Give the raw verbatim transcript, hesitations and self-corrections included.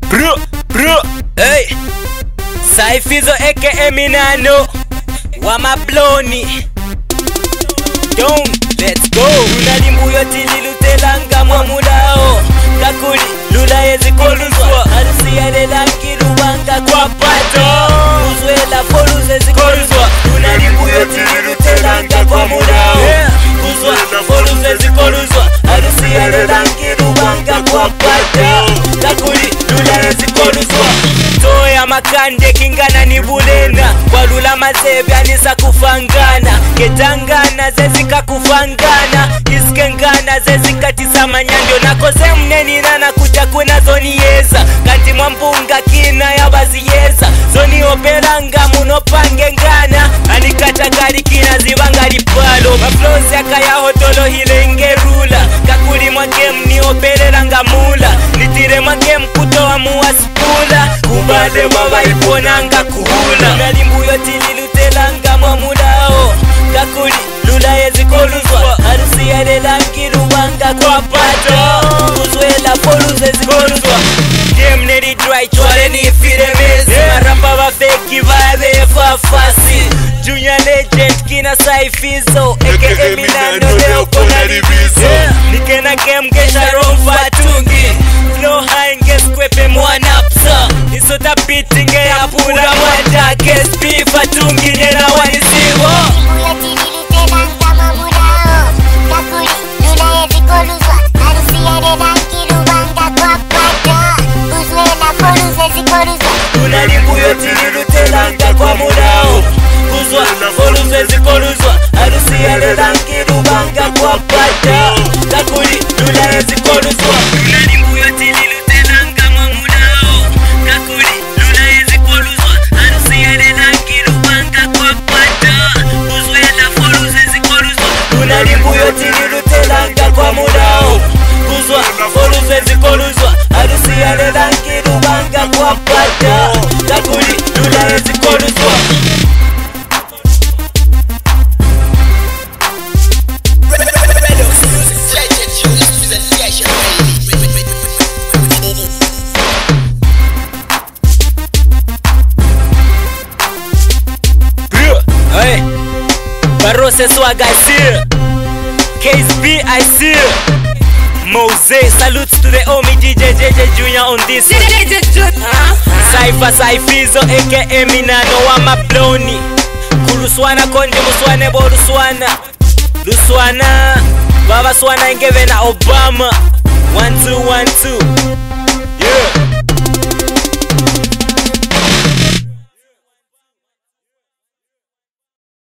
Bro, bro, hey. Psyphizo aka Minano Wamabloni. Down, let's go. Luna Limbuyoti lilutelanga mwamulao. Kakuli, lula yezikoluzwa. Harusi ya lelangi rubanga kwa pato. Uzwela foluze zikoluzwa. Luna Limbuyoti lilutelanga kwa mulao. Uzwa foluze zikoluzwa. Harusi ya lelangi rubanga kwa pato. Kakuli, lula yezikoluzwa. Toya makande kingana ni bulena. Walula mazebe anisa kufangana. Ketangana zezika kufangana. Iskengana zezika tisama nyandio. Nakoze mneni nana kucha kuna zoni yeza. Kanti mwambunga kina ya bazi yeza. Zoni operanga munopange ngana. Anikata gari kina zibanga lipalo. Maflosi yaka ya hotolo hilenge rula. Kakuli mwake mni opereranga mula. Nitire mwake mkuto wa muwaspula. Kubade wawa iponanga kuhula. Luna Limbuyoti lilutelanga mwamulao. Kakuli lula yezikoluzwa. Harusi ya lelangi rubanga kwa pato. Uzwela foluze zikoluzwa. Game neri dry chwale ni fire mezi. Maramba wa feki vabe fafasi. Junior legend kina Psyphizo aka Minano leo kona libizo. Nikena game gesha romfa tungi. Flow high ngeskwepe mwanapsa. Isota pitinge ya pula mwanda. Kaizy.Bee fatungi nena wanisiwo. Luna Limbuyoti lilutelanga kwa mulao. Kuzwa foluze zikoluzwa. Harusi ya lelangi rubanga kwa pata. Kakuli lula yezikoluzwa. Luna Limbuyoti lilutelanga mwa mulao. Kakuli lula yezikoluzwa. Harusi ya lelangi rubanga kwa pata. Kuzwela foluze zikoluzwa. Luna Limbuyoti lilutelanga kwa mulao. Kuzwa foluze zikoluzwa. Harusi ya lelangi rubanga kwa pata. Kakuli lula yezikoluzwa. Hey, Barose swag I see. Kaizy.Bee I see. Mose, salutes to the homie D J J J Junior on this one. Cypher Psyphizo aka Minano Wamabloni. Kuluswana konje muswane bo luswana. Luswana Baba swana ingeve na Obama. One two one two